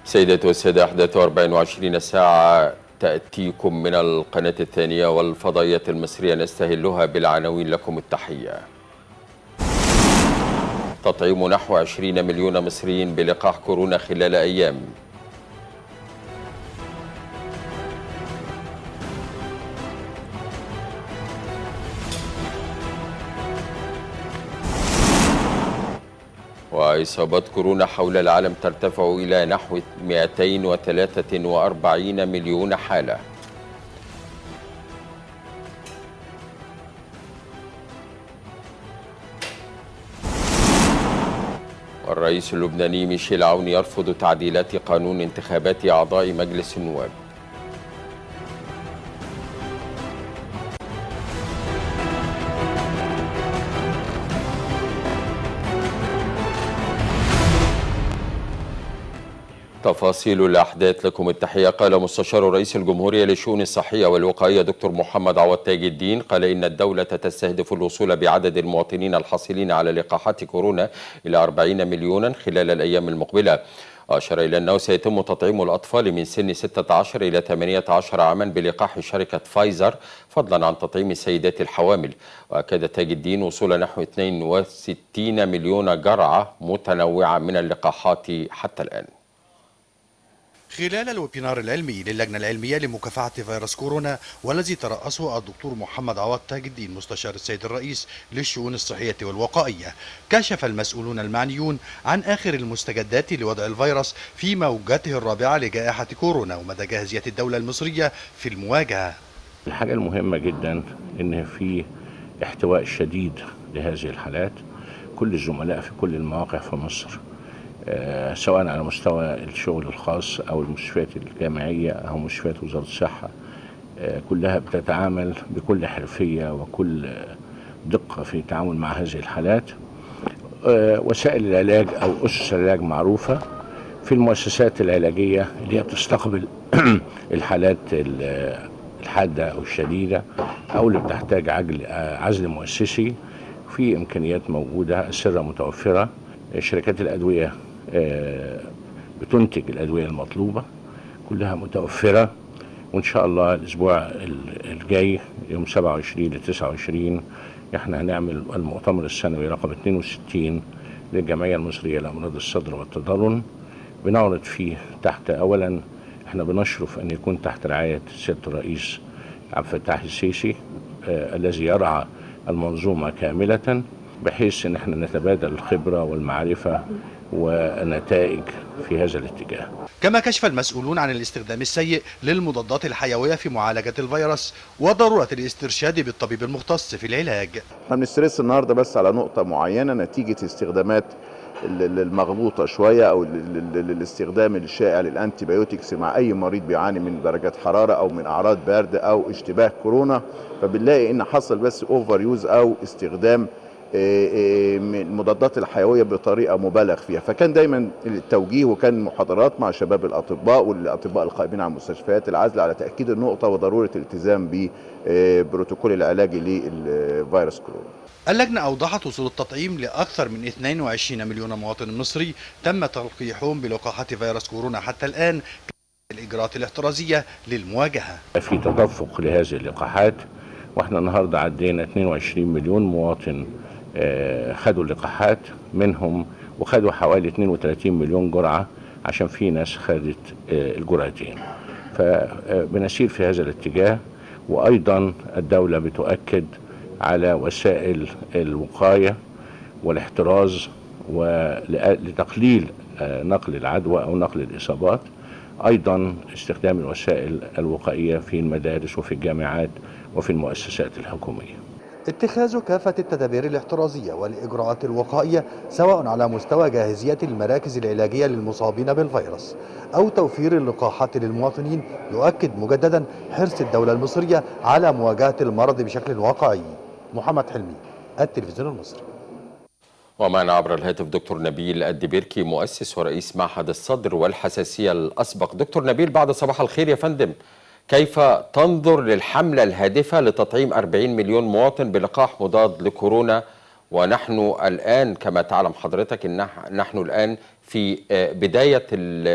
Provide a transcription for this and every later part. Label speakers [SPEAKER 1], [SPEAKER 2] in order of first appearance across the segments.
[SPEAKER 1] سيداتي والسادة، أحداث 24 ساعة تأتيكم من القناة الثانية والفضائية المصرية، نستهلها بالعناوين. لكم التحية. تطعيم نحو 20 مليون مصري بلقاح كورونا خلال أيام. وإصابات كورونا حول العالم ترتفع إلى نحو 243 مليون حالة. والرئيس اللبناني ميشيل عون يرفض تعديلات قانون انتخابات أعضاء مجلس النواب. تفاصيل الأحداث. لكم التحية. قال مستشار رئيس الجمهورية للشؤون الصحية والوقائية دكتور محمد عوض تاج الدين قال إن الدولة تستهدف الوصول بعدد المواطنين الحاصلين على لقاحات كورونا إلى 40 مليونا خلال الأيام المقبلة. أشار إلى أنه سيتم تطعيم الأطفال من سن 16 إلى 18 عاما بلقاح شركة فايزر، فضلا عن تطعيم السيدات الحوامل. وأكد تاج الدين وصول نحو 62 مليون جرعة متنوعة من اللقاحات حتى الآن.
[SPEAKER 2] خلال الويبينار العلمي للجنة العلمية لمكافحة فيروس كورونا والذي ترأسه الدكتور محمد عوض تاج الدين مستشار السيد الرئيس للشؤون الصحية والوقائية، كشف المسؤولون المعنيون عن آخر المستجدات لوضع الفيروس في موجته الرابعة لجائحة كورونا ومدى جاهزية الدولة المصرية في المواجهة.
[SPEAKER 3] الحاجة المهمة جدا إن في احتواء شديد لهذه الحالات. كل الزملاء في كل المواقع في مصر سواء على مستوى الشغل الخاص أو المستشفيات الجامعية أو مستشفيات وزارة الصحة كلها بتتعامل بكل حرفية وكل دقة في التعامل مع هذه الحالات. وسائل العلاج أو أسس العلاج معروفة في المؤسسات العلاجية اللي هي بتستقبل الحالات الحادة أو الشديدة أو اللي بتحتاج عزل مؤسسي. في إمكانيات موجودة، السرة متوفرة. شركات الأدوية بتنتج الأدوية المطلوبة، كلها متوفرة. وإن شاء الله الأسبوع الجاي يوم 27 ل 29 احنا هنعمل المؤتمر السنوي رقم 62 للجمعية المصرية لأمراض الصدر والتضرن. بنعرض فيه تحت، أولا احنا بنشرف أن يكون تحت رعاية سيادة الرئيس عبد الفتاح السيسي الذي يرعى المنظومة كاملة، بحيث ان احنا نتبادل الخبرة والمعرفة والنتائج في هذا الاتجاه.
[SPEAKER 2] كما كشف المسؤولون عن الاستخدام السيء للمضادات الحيوية في معالجة الفيروس وضرورة الاسترشاد بالطبيب المختص في العلاج.
[SPEAKER 4] احنا بنسترس النهارده بس على نقطة معينة نتيجة استخدامات المغلوطة شوية او الاستخدام الشائع للانتي بايوتكس مع اي مريض بيعاني من درجات حرارة او من اعراض برد او اشتباه كورونا، فبنلاقي ان حصل بس اوفر يوز او استخدام المضادات الحيوية بطريقة مبالغ فيها. فكان دايما التوجيه وكان محاضرات مع شباب الأطباء والأطباء القائمين على مستشفيات العزل على تأكيد النقطة وضرورة الالتزام ببروتوكول العلاجي للفيروس كورونا.
[SPEAKER 2] اللجنة أوضحت وصول التطعيم لأكثر من 22 مليون مواطن مصري تم تلقيحهم بلقاحات فيروس كورونا حتى الآن، الإجراءات الاحترازية للمواجهة.
[SPEAKER 3] في تدفق لهذه اللقاحات، واحنا النهارده عدينا 22 مليون مواطن خدوا اللقاحات منهم، وخدوا حوالي 32 مليون جرعة عشان في ناس خدت الجرعتين. فبنسير في هذا الاتجاه. وأيضا الدولة بتؤكد على وسائل الوقاية والاحتراز ولتقليل نقل العدوى أو نقل الإصابات. أيضا استخدام الوسائل الوقائية في المدارس وفي الجامعات وفي المؤسسات الحكومية.
[SPEAKER 2] اتخاذ كافة التدابير الاحترازية والإجراءات الوقائية سواء على مستوى جاهزية المراكز العلاجية للمصابين بالفيروس أو توفير اللقاحات للمواطنين يؤكد مجددا حرص الدولة المصرية على مواجهة المرض بشكل واقعي. محمد حلمي، التلفزيون المصري.
[SPEAKER 1] ومعنا عبر الهاتف دكتور نبيل الدبيركي، مؤسس ورئيس معهد الصدر والحساسية الأسبق. دكتور نبيل، بعد صباح الخير يا فندم. كيف تنظر للحملة الهادفة لتطعيم 40 مليون مواطن بلقاح مضاد لكورونا ونحن الآن كما تعلم حضرتك إن نحن الآن في بداية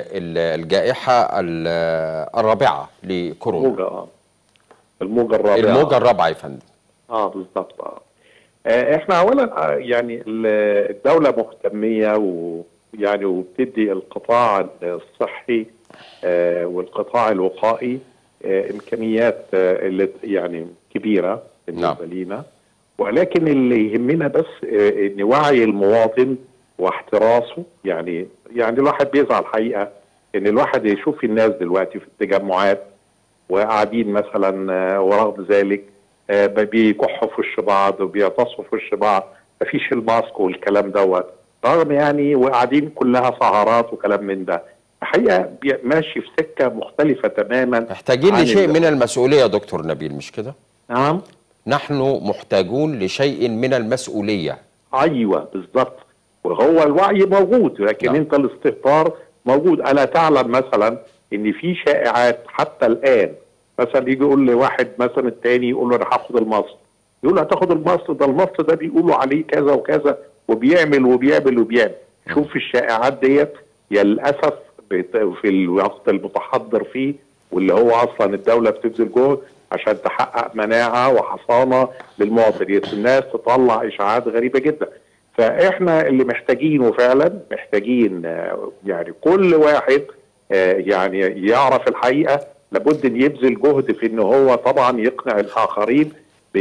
[SPEAKER 1] الجائحة الرابعة لكورونا.
[SPEAKER 5] الموجة الرابعة.
[SPEAKER 1] الموجة الرابعة يا فندم.
[SPEAKER 5] بالظبط. احنا اولا يعني الدولة مهتمية ويعني وبتدي القطاع الصحي والقطاع الوقائي امكانيات اللي يعني كبيرة بالنسبة لينا، ولكن اللي يهمنا بس ان وعي المواطن واحتراسه. يعني الواحد بيزعل الحقيقة ان الواحد يشوف الناس دلوقتي في التجمعات وقاعدين مثلا ورغم ذلك بيكحوا في وش بعض وبيعتصوا في وش بعض، مفيش الماسك والكلام دوت، رغم يعني وقاعدين كلها سهرات وكلام من ده. الحقيقه ماشي في سكه مختلفه تماما.
[SPEAKER 1] محتاجين لشيء من المسؤوليه يا دكتور نبيل، مش كده؟
[SPEAKER 5] نعم،
[SPEAKER 1] نحن محتاجون لشيء من المسؤوليه.
[SPEAKER 5] ايوه بالظبط، وهو الوعي موجود، لكن انت الاستهتار موجود. الا تعلم مثلا ان في شائعات حتى الان، مثلا يجي يقول لواحد مثلا التاني يقول له انا هاخد المصل، يقول له هتاخد المصل ده، المصل ده بيقولوا عليه كذا وكذا وبيعمل وبيعمل وبيعمل. شوف الشائعات ديت يا للاسف في الوقت المتحضر فيه، واللي هو اصلا الدوله بتبذل جهد عشان تحقق مناعه وحصانه للمواطن، الناس تطلع اشاعات غريبه جدا. فاحنا اللي محتاجينه فعلا، محتاجين يعني كل واحد يعني يعرف الحقيقه، لابد ان يبذل جهد في ان هو طبعا يقنع الاخرين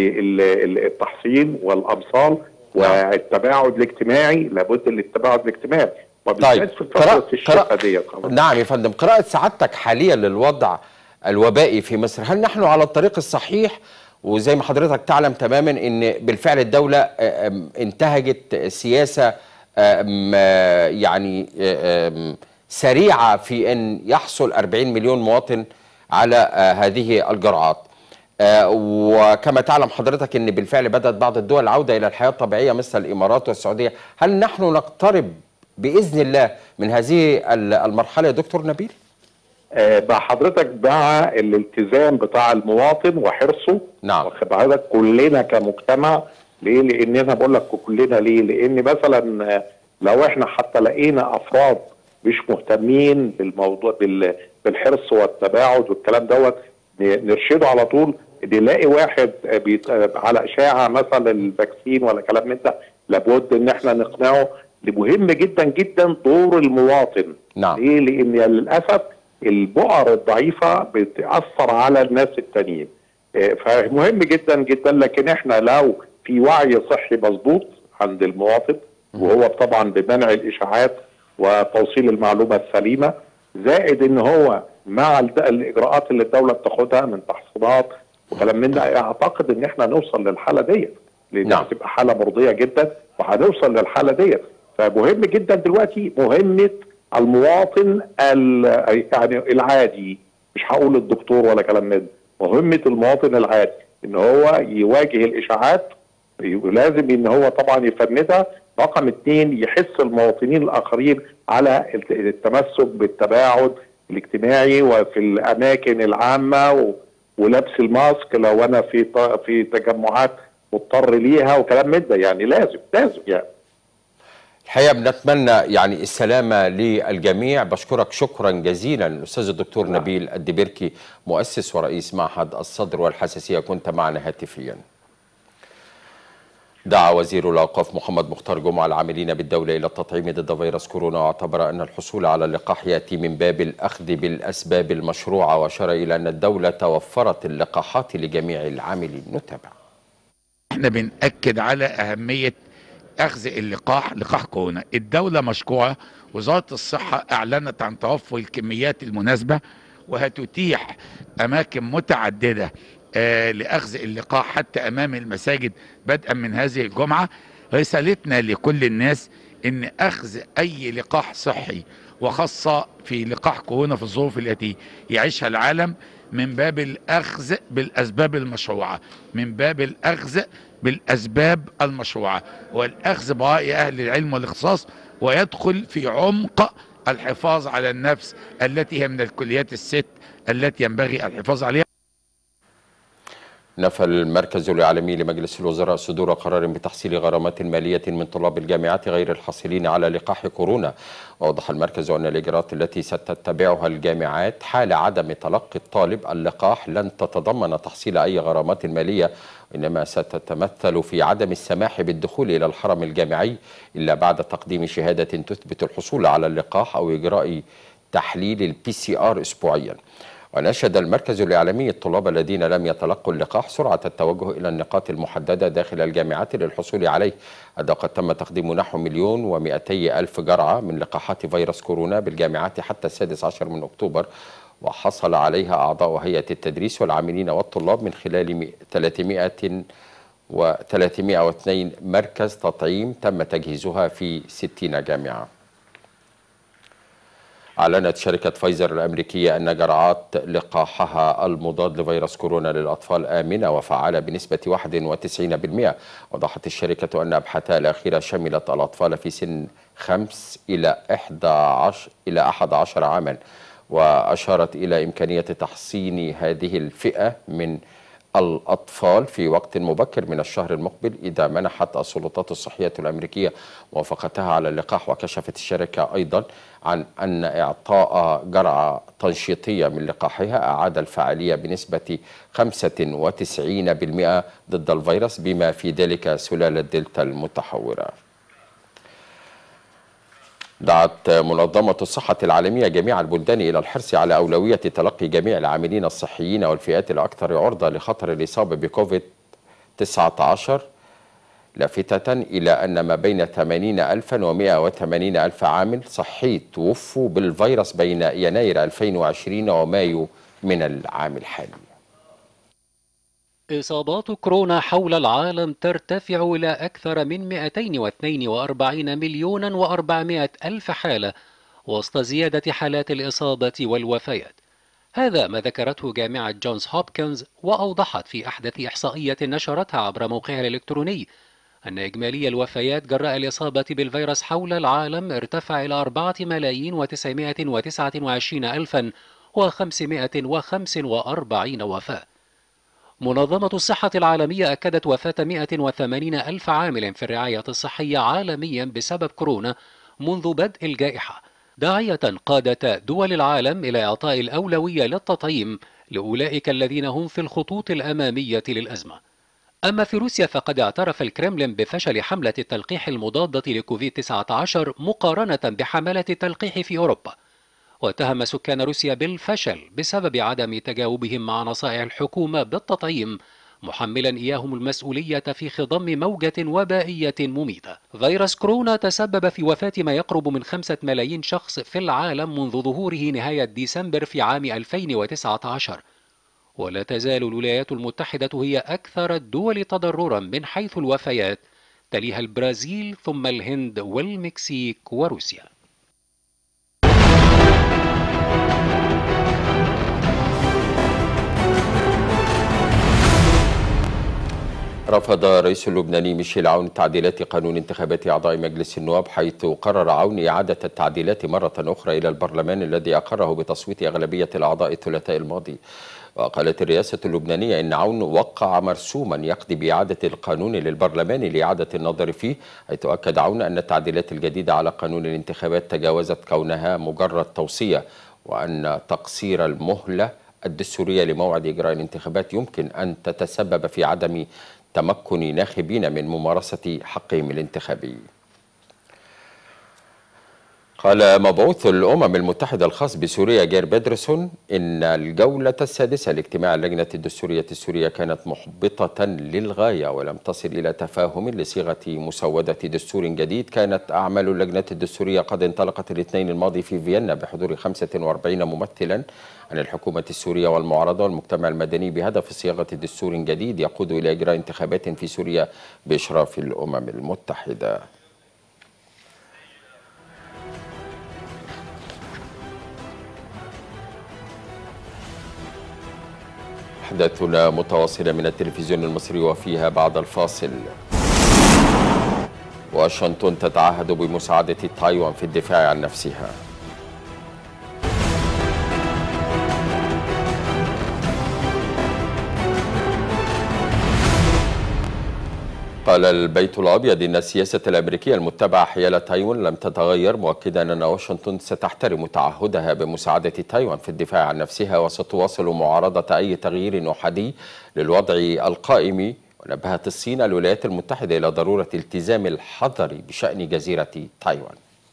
[SPEAKER 5] بالتحصين والامصال والتباعد الاجتماعي. لابد من التباعد الاجتماعي
[SPEAKER 1] طيب
[SPEAKER 5] في فتره الشتاء ديت.
[SPEAKER 1] نعم يا فندم، قراءة سعادتك حاليا للوضع الوبائي في مصر، هل نحن على الطريق الصحيح؟ وزي ما حضرتك تعلم تماما ان بالفعل الدولة انتهجت سياسة يعني سريعة في ان يحصل 40 مليون مواطن على هذه الجرعات، وكما تعلم حضرتك ان بالفعل بدأت بعض الدول العودة الى الحياة الطبيعية مثل الامارات والسعودية. هل نحن نقترب بإذن الله من هذه المرحلة يا دكتور نبيل؟
[SPEAKER 5] حضرتك مع الالتزام بتاع المواطن وحرصه.
[SPEAKER 1] نعم.
[SPEAKER 5] واخد بالك كلنا كمجتمع. ليه؟ لان انا بقول لك كلنا ليه؟ لان مثلا لو احنا حتى لقينا افراد مش مهتمين بالموضوع بالحرص والتباعد والكلام دوت، نرشده على طول. نلاقي واحد على اشاعه مثلا الفاكسين ولا كلام من ده، لابد ان احنا نقنعه. مهم جدا جدا دور المواطن.
[SPEAKER 1] نعم.
[SPEAKER 5] ليه؟ لان للاسف البؤر الضعيفه بتاثر على الناس التانيين. فمهم جدا جدا، لكن احنا لو في وعي صحي مظبوط عند المواطن، وهو طبعا بمنع الاشاعات وتوصيل المعلومه السليمه، زائد ان هو مع الاجراءات اللي الدوله بتاخدها من تحصينات وكلام من ده، اعتقد ان احنا نوصل للحاله ديت، لان هتبقى حاله مرضيه جدا وهنوصل للحاله ديت. فمهم جدا دلوقتي مهمه المواطن يعني العادي، مش هقول الدكتور ولا كلام من ده، مهمه المواطن العادي ان هو يواجه الاشاعات، ولازم ان هو طبعا يفندها. رقم 2 يحث المواطنين الاخرين على التمسك بالتباعد الاجتماعي وفي الاماكن العامه ولبس الماسك لو انا في تجمعات مضطر ليها وكلام من ده. يعني لازم يعني
[SPEAKER 1] الحقيقه بنتمنى يعني السلامه للجميع. بشكرك شكرا جزيلا الاستاذ الدكتور نبيل الدبركي، مؤسس ورئيس معهد الصدر والحساسيه، كنت معنا هاتفيا. دعا وزير الأوقاف محمد مختار جمعة العاملين بالدولة إلى التطعيم ضد فيروس كورونا، واعتبر أن الحصول على اللقاح يأتي من باب الأخذ بالأسباب المشروعة، وأشار إلى أن الدولة توفرت اللقاحات لجميع العاملين. نتابع.
[SPEAKER 6] احنا بنأكد على أهمية أخذ اللقاح، لقاح كورونا. الدولة مشكورة، وزارة الصحة أعلنت عن توفر الكميات المناسبة، وهتتيح أماكن متعددة لأخذ اللقاح حتى أمام المساجد بدءا من هذه الجمعة. رسالتنا لكل الناس إن أخذ أي لقاح صحي، وخاصة في لقاح كورونا في الظروف التي يعيشها العالم، من باب الأخذ بالأسباب المشروعة، من باب الأخذ بالأسباب المشروعة، والأخذ برأي أهل العلم والاختصاص، ويدخل في عمق الحفاظ على النفس التي هي من الكليات الست التي ينبغي الحفاظ عليها.
[SPEAKER 1] نفى المركز الإعلامي لمجلس الوزراء صدور قرار بتحصيل غرامات مالية من طلاب الجامعات غير الحاصلين على لقاح كورونا. وأوضح المركز أن الإجراءات التي ستتبعها الجامعات حال عدم تلقي الطالب اللقاح لن تتضمن تحصيل أي غرامات مالية، إنما ستتمثل في عدم السماح بالدخول إلى الحرم الجامعي إلا بعد تقديم شهادة تثبت الحصول على اللقاح أو إجراء تحليل الPCR أسبوعيا. ونشد المركز الإعلامي الطلاب الذين لم يتلقوا اللقاح سرعة التوجه إلى النقاط المحددة داخل الجامعات للحصول عليه، إذ قد تم تقديم نحو 1,200,000 جرعة من لقاحات فيروس كورونا بالجامعات حتى 16 من أكتوبر، وحصل عليها أعضاء هيئة التدريس والعاملين والطلاب من خلال 302 مركز تطعيم تم تجهيزها في 60 جامعة. أعلنت شركة فايزر الأمريكية أن جرعات لقاحها المضاد لفيروس كورونا للأطفال آمنة وفعالة بنسبة 91%. وضحت الشركة أن أبحاثها الأخيرة شملت الأطفال في سن 5 إلى 11 عاما، وأشارت إلى إمكانية تحصين هذه الفئة من الأطفال في وقت مبكر من الشهر المقبل إذا منحت السلطات الصحية الأمريكية موافقتها على اللقاح. وكشفت الشركة أيضا عن أن إعطاء جرعة تنشيطية من لقاحها أعاد الفعالية بنسبة 95% ضد الفيروس، بما في ذلك سلالة دلتا المتحورة. دعت منظمة الصحة العالمية جميع البلدان إلى الحرص على أولوية تلقي جميع العاملين الصحيين والفئات الأكثر عرضة لخطر الإصابة بكوفيد-19، لافتة إلى أن ما بين 80,000 و180,000 عامل صحي توفوا بالفيروس بين يناير 2020 ومايو من العام الحالي.
[SPEAKER 7] إصابات كورونا حول العالم ترتفع إلى أكثر من 242,400,000 حالة وسط زيادة حالات الإصابة والوفيات. هذا ما ذكرته جامعة جونز هوبكنز، وأوضحت في أحدث إحصائية نشرتها عبر موقعها الإلكتروني أن إجمالي الوفيات جراء الإصابة بالفيروس حول العالم ارتفع إلى 4,929,545 وفاة. منظمة الصحة العالمية أكدت وفاة 180,000 عامل في الرعاية الصحية عالميا بسبب كورونا منذ بدء الجائحة، داعية قادة دول العالم إلى إعطاء الأولوية للتطعيم لأولئك الذين هم في الخطوط الأمامية للأزمة. أما في روسيا فقد اعترف الكرملين بفشل حملة التلقيح المضادة لكوفيد-19 مقارنة بحملة التلقيح في أوروبا، واتهم سكان روسيا بالفشل بسبب عدم تجاوبهم مع نصائح الحكومة بالتطعيم، محملا إياهم المسؤولية في خضم موجة وبائية مميتة. فيروس كورونا تسبب في وفاة ما يقرب من 5 ملايين شخص في العالم منذ ظهوره نهاية ديسمبر في عام 2019، ولا تزال الولايات المتحدة هي أكثر الدول تضررا من حيث الوفيات، تليها البرازيل ثم الهند والمكسيك وروسيا.
[SPEAKER 1] رفض الرئيس اللبناني ميشيل عون تعديلات قانون انتخابات أعضاء مجلس النواب، حيث قرر عون إعادة التعديلات مرة أخرى إلى البرلمان الذي أقره بتصويت أغلبية الأعضاء الثلاثاء الماضي. وقالت الرئاسة اللبنانية إن عون وقع مرسوما يقضي بإعادة القانون للبرلمان لإعادة النظر فيه، حيث أكد عون أن التعديلات الجديدة على قانون الانتخابات تجاوزت كونها مجرد توصية، وأن تقصير المهلة الدستورية لموعد إجراء الانتخابات يمكن أن تتسبب في عدم تمكن ناخبين من ممارسة حقهم الانتخابي. قال مبعوث الأمم المتحدة الخاص بسوريا جير بيدرسون إن الجولة السادسة لاجتماع اللجنة الدستورية السورية كانت محبطة للغاية ولم تصل إلى تفاهم لصيغة مسودة دستور جديد. كانت أعمال اللجنة الدستورية قد انطلقت الاثنين الماضي في فيينا بحضور 45 ممثلا عن الحكومة السورية والمعارضة والمجتمع المدني بهدف صياغة دستور جديد يقود إلى إجراء انتخابات في سوريا بإشراف الأمم المتحدة. أحداثنا متواصلة من التلفزيون المصري وفيها بعد الفاصل. واشنطن تتعهد بمساعدة تايوان في الدفاع عن نفسها. قال البيت الأبيض إن السياسة الأمريكية المتبعة حيال تايوان لم تتغير، مؤكدا أن واشنطن ستحترم تعهدها بمساعدة تايوان في الدفاع عن نفسها وستواصل معارضة أي تغيير أحادي للوضع القائم. ونبهت الصين الولايات المتحدة إلى ضرورة التزام الحذر بشأن جزيرة تايوان.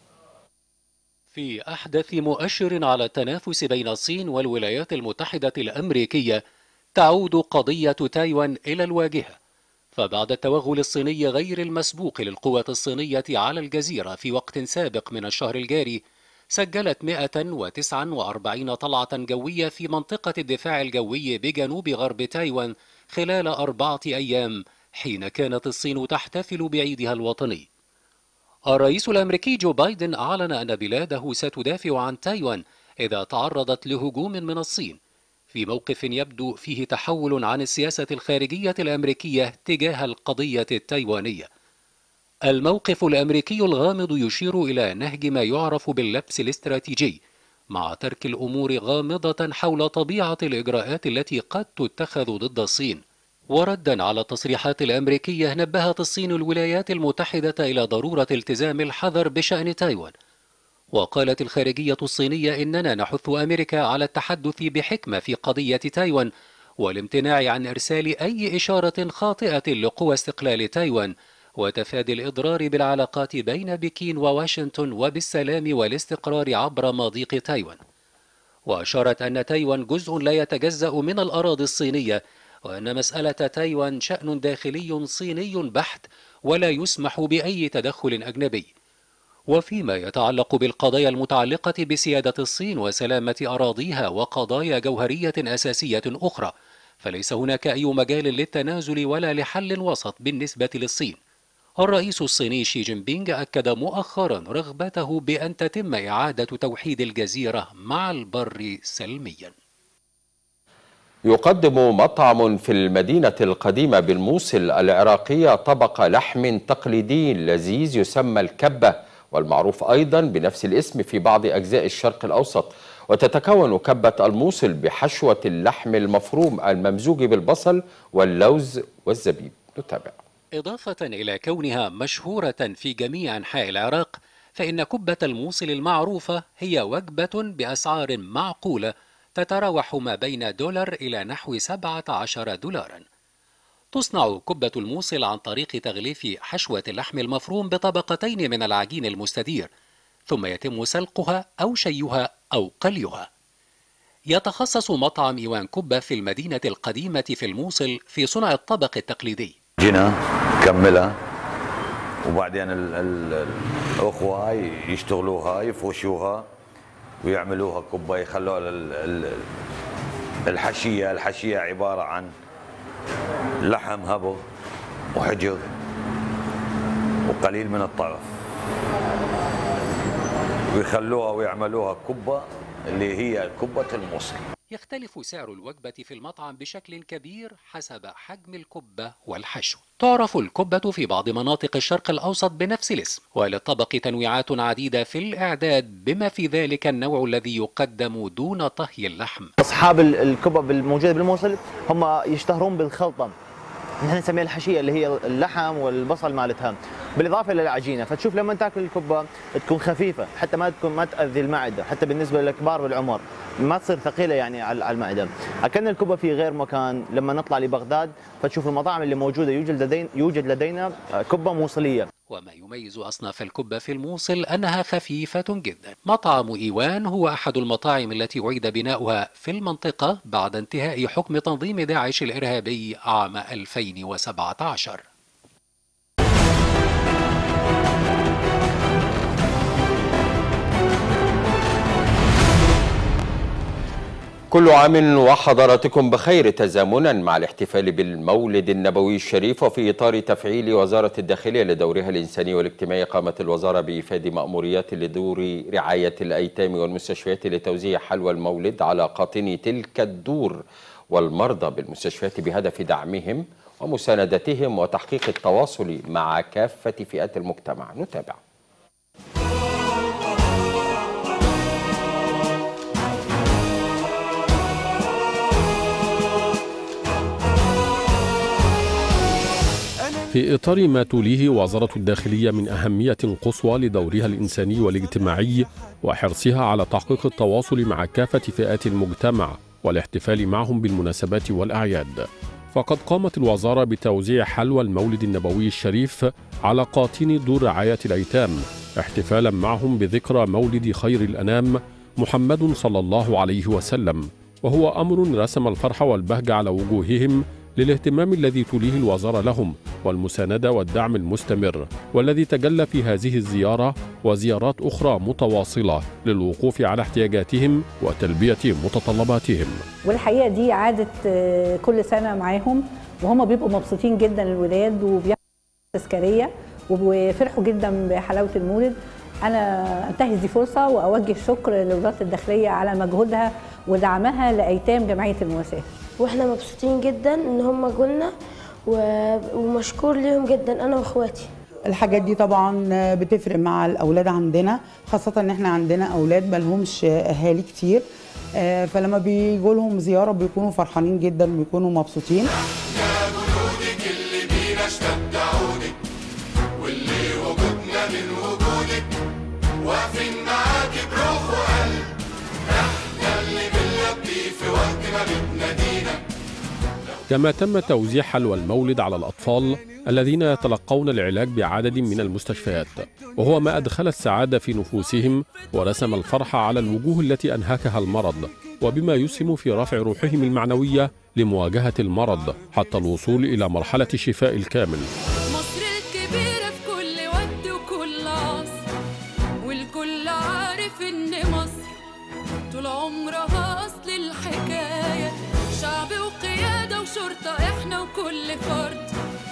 [SPEAKER 7] في أحدث مؤشر على التنافس بين الصين والولايات المتحدة الأمريكية، تعود قضية تايوان إلى الواجهة. فبعد التوغل الصيني غير المسبوق للقوات الصينية على الجزيرة في وقت سابق من الشهر الجاري، سجلت 149 طلعة جوية في منطقة الدفاع الجوي بجنوب غرب تايوان خلال 4 أيام، حين كانت الصين تحتفل بعيدها الوطني. الرئيس الأمريكي جو بايدن أعلن أن بلاده ستدافع عن تايوان إذا تعرضت لهجوم من الصين، في موقف يبدو فيه تحول عن السياسة الخارجية الأمريكية تجاه القضية التايوانية. الموقف الأمريكي الغامض يشير إلى نهج ما يعرف باللبس الاستراتيجي، مع ترك الأمور غامضة حول طبيعة الإجراءات التي قد تتخذ ضد الصين. وردا على التصريحات الأمريكية، نبهت الصين الولايات المتحدة إلى ضرورة التزام الحذر بشأن تايوان. وقالت الخارجية الصينية إننا نحث أمريكا على التحدث بحكمة في قضية تايوان، والامتناع عن إرسال أي إشارة خاطئة لقوى استقلال تايوان، وتفادي الإضرار بالعلاقات بين بكين وواشنطن وبالسلام والاستقرار عبر مضيق تايوان. وأشارت أن تايوان جزء لا يتجزأ من الأراضي الصينية، وأن مسألة تايوان شأن داخلي صيني بحت ولا يسمح بأي تدخل أجنبي. وفيما يتعلق بالقضايا المتعلقة بسيادة الصين وسلامة أراضيها وقضايا جوهرية أساسية أخرى، فليس هناك أي مجال للتنازل ولا لحل وسط بالنسبة للصين. الرئيس الصيني شي جين بينغ أكد مؤخرا رغبته بأن تتم إعادة توحيد الجزيرة مع البر سلميا.
[SPEAKER 1] يقدم مطعم في المدينة القديمة بالموصل العراقية طبق لحم تقليدي لذيذ يسمى الكبة، والمعروف أيضا بنفس الاسم في بعض أجزاء الشرق الأوسط. وتتكون كبة الموصل بحشوة اللحم المفروم الممزوج بالبصل واللوز والزبيب. نتابع.
[SPEAKER 7] إضافة إلى كونها مشهورة في جميع أنحاء العراق، فإن كبة الموصل المعروفة هي وجبة بأسعار معقولة تتراوح ما بين $1 إلى نحو $17. تصنع كبة الموصل عن طريق تغليف حشوة اللحم المفروم بطبقتين من العجين المستدير، ثم يتم سلقها أو شيها أو قليها. يتخصص مطعم إيوان كبة في المدينة القديمة في الموصل في صنع الطبق التقليدي.
[SPEAKER 8] جينا كملها، وبعدين الأخوة يشتغلوها، يفرشوها ويعملوها كبة، يخلوها الحشية عبارة عن لحم هبو وحجر وقليل من الطرف، ويخلوها ويعملوها كبة اللي هي كبة الموصل.
[SPEAKER 7] يختلف سعر الوجبة في المطعم بشكل كبير حسب حجم الكبة والحشو. تعرف الكبة في بعض مناطق الشرق الأوسط بنفس الاسم، وللطبق تنويعات عديدة في الإعداد، بما في ذلك النوع الذي يقدم دون طهي اللحم.
[SPEAKER 9] أصحاب الكبب الموجودة بالموصل هم يشتهرون بالخلطة، نحن نسميها الحشية اللي هي اللحم والبصل مالتها، بالإضافة إلى العجينة. فتشوف لما تاكل الكبة تكون خفيفة، حتى ما تأذي المعدة، حتى بالنسبة للكبار بالعمر ما تصير ثقيلة يعني على المعدة. أكلنا الكبة في غير مكان. لما نطلع لبغداد فتشوف المطاعم اللي موجودة يوجد لدينا كبة موصلية.
[SPEAKER 7] وما يميز أصناف الكبة في الموصل أنها خفيفة جدا. مطعم إيوان هو أحد المطاعم التي أعيد بناؤها في المنطقة بعد انتهاء حكم تنظيم داعش الإرهابي عام 2017.
[SPEAKER 1] كل عام وحضراتكم بخير، تزامنا مع الاحتفال بالمولد النبوي الشريف. وفي إطار تفعيل وزارة الداخلية لدورها الإنساني والاجتماعي، قامت الوزارة بإيفاد مأموريات لدور رعاية الأيتام والمستشفيات لتوزيع حلوى المولد على قاطني تلك الدور والمرضى بالمستشفيات، بهدف دعمهم ومساندتهم وتحقيق التواصل مع كافة فئات المجتمع. نتابع.
[SPEAKER 10] في في إطار ما توليه وزارة الداخلية من أهمية قصوى لدورها الإنساني والاجتماعي وحرصها على تحقيق التواصل مع كافة فئات المجتمع والاحتفال معهم بالمناسبات والأعياد، فقد قامت الوزارة بتوزيع حلوى المولد النبوي الشريف على قاطني دور رعاية الأيتام احتفالا معهم بذكرى مولد خير الأنام محمد صلى الله عليه وسلم، وهو أمر رسم الفرح والبهجة على وجوههم للاهتمام الذي توليه الوزارة لهم والمساندة والدعم المستمر، والذي تجلى في هذه الزيارة وزيارات أخرى متواصلة للوقوف على احتياجاتهم وتلبية متطلباتهم.
[SPEAKER 11] والحقيقة دي عادة كل سنة معاهم، وهم بيبقوا مبسوطين جدا الولاد وبيعملوا تذكارية وفرحوا جدا بحلاوة المولد. أنا أنتهز دي فرصة وأوجه الشكر لوزارة الداخلية على مجهودها ودعمها لأيتام جمعية المواساة.
[SPEAKER 12] واحنا مبسوطين جدا ان هم جولنا ومشكور ليهم جدا انا واخواتي.
[SPEAKER 13] الحاجات دي طبعا بتفرق مع الاولاد عندنا، خاصه ان احنا عندنا اولاد ما لهمش اهالي كتير، فلما بيجوا لهم زياره بيكونوا فرحانين جدا وبيكونوا مبسوطين.
[SPEAKER 14] يا جنودك اللي بينا اشتد عودك واللي وجودنا من وجودك واقفين معاكي بروح وقلب، احنا اللي بنلبي في وقت ما بتنادينا.
[SPEAKER 10] كما تم توزيع حلوى المولد على الأطفال الذين يتلقون العلاج بعدد من المستشفيات، وهو ما أدخل السعادة في نفوسهم ورسم الفرح على الوجوه التي أنهكها المرض، وبما يسهم في رفع روحهم المعنوية لمواجهة المرض حتى الوصول إلى مرحلة الشفاء الكامل.
[SPEAKER 15] مصر الكبيرة في كل وقت وكل عصر، والكل عارف إن مصر طول عمرها أصل الحكاية، شعب وقيادة وشرطة إحنا وكل فرد،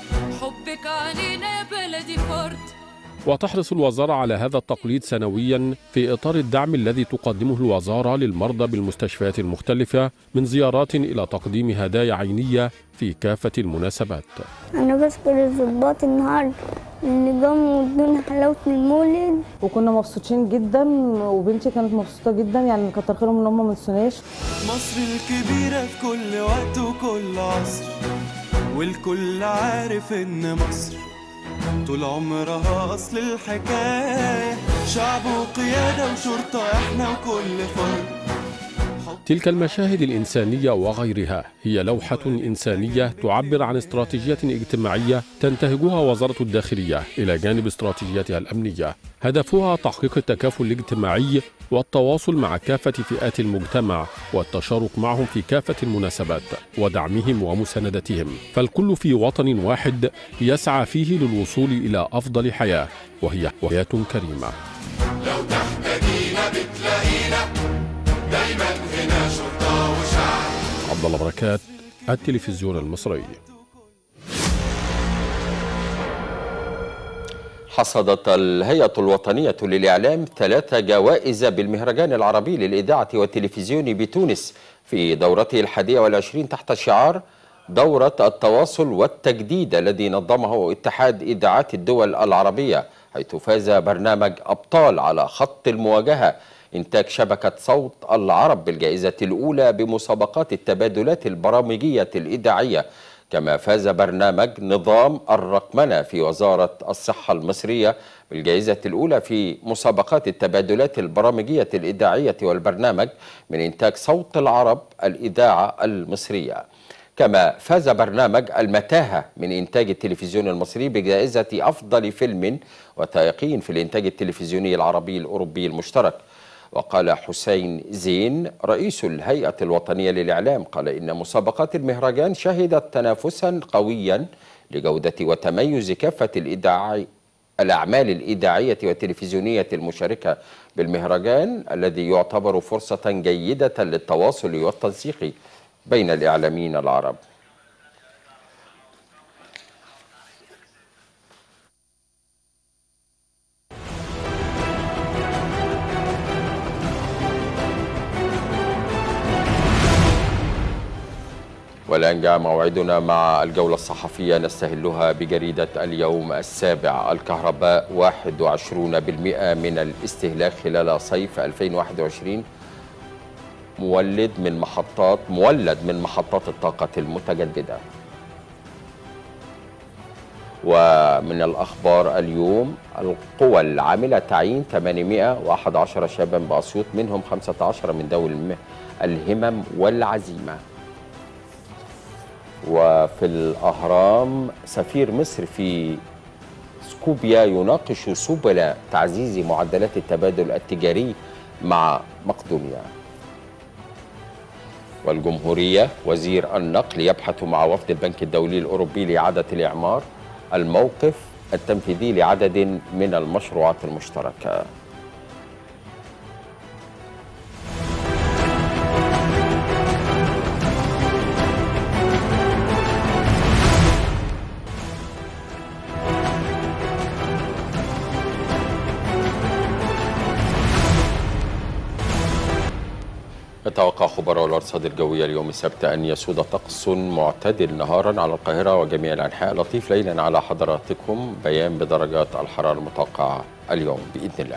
[SPEAKER 15] حبك علينا يا بلدي فرد.
[SPEAKER 10] وتحرص الوزارة على هذا التقليد سنويا في إطار الدعم الذي تقدمه الوزارة للمرضى بالمستشفيات المختلفة من زيارات إلى تقديم هدايا عينية في كافة المناسبات.
[SPEAKER 16] أنا بشكر الضباط النهارده اللي جم وادونا حلاوة المولد،
[SPEAKER 17] وكنا مبسوطين جدا وبنتي كانت مبسوطة جدا، يعني كتر خيرهم ان هم ما نسوناش.
[SPEAKER 14] مصر الكبيرة في كل وقت وكل عصر، والكل عارف ان مصر طول عمرها اصل الحكاية، شعب وقيادة وشرطة احنا وكل فرد.
[SPEAKER 10] تلك المشاهد الإنسانية وغيرها هي لوحة إنسانية تعبر عن استراتيجية اجتماعية تنتهجها وزارة الداخلية إلى جانب استراتيجيتها الأمنية، هدفها تحقيق التكافل الاجتماعي والتواصل مع كافة فئات المجتمع والتشارك معهم في كافة المناسبات ودعمهم ومساندتهم، فالكل في وطن واحد يسعى فيه للوصول إلى أفضل حياة، وهي حياة كريمة.
[SPEAKER 14] لو تحتاجينا بتلاقينا دايما هنا شرطة وشعب.
[SPEAKER 10] عبد الله بركات، التلفزيون المصري.
[SPEAKER 1] حصدت الهيئة الوطنية للإعلام 3 جوائز بالمهرجان العربي للإذاعة والتلفزيون بتونس في دورته 21 تحت شعار دورة التواصل والتجديد الذي نظمه اتحاد إذاعات الدول العربية، حيث فاز برنامج أبطال على خط المواجهة إنتاج شبكة صوت العرب بالجائزة الأولى بمسابقات التبادلات البرامجية الإذاعية. كما فاز برنامج نظام الرقمنة في وزارة الصحة المصرية بالجائزة الأولى في مسابقات التبادلات البرامجية الإذاعية والبرنامج من إنتاج صوت العرب الإذاعة المصرية. كما فاز برنامج المتاهة من إنتاج التلفزيون المصري بجائزة أفضل فيلم وثائقي في الإنتاج التلفزيوني العربي الأوروبي المشترك. وقال حسين زين رئيس الهيئة الوطنية للإعلام قال إن مسابقات المهرجان شهدت تنافسا قويا لجودة وتميز كافة الأعمال الإذاعية والتلفزيونية المشاركة بالمهرجان، الذي يعتبر فرصة جيدة للتواصل والتنسيق بين الإعلاميين العرب. والآن جاء موعدنا مع الجولة الصحفية نستهلها بجريدة اليوم السابع. الكهرباء 21% من الاستهلاك خلال صيف 2021 مولد من محطات الطاقة المتجددة. ومن الأخبار اليوم: القوى العاملة تعيين 811 شابا بأسيوط، منهم 15 من ذوي الهمم والعزيمة. وفي الأهرام: سفير مصر في سكوبيا يناقش سبل تعزيز معدلات التبادل التجاري مع مقدونيا. والجمهورية: وزير النقل يبحث مع وفد البنك الدولي الأوروبي لإعادة الإعمار الموقف التنفيذي لعدد من المشروعات المشتركة. يتوقع خبراء الأرصاد الجوية اليوم السبت أن يسود طقس معتدل نهارا على القاهرة وجميع الأنحاء، لطيف ليلا على حضراتكم. بيان بدرجات الحرارة المتوقعة اليوم بإذن الله.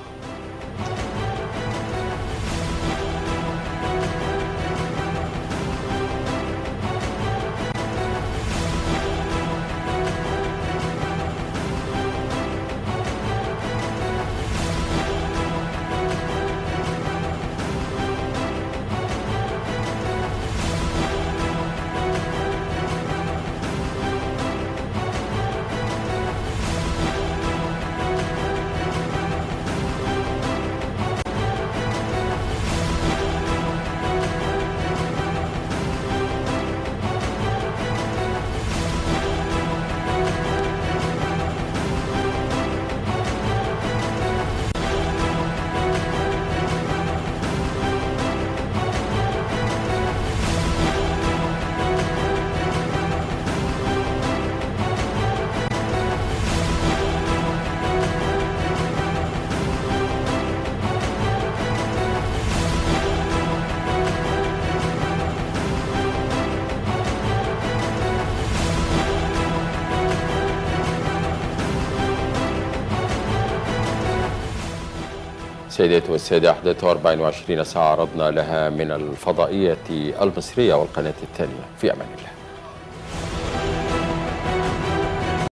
[SPEAKER 1] سيداتي والسادة، 24 ساعة عرضنا لها من الفضائية المصرية والقناة الثانية. في أمان الله.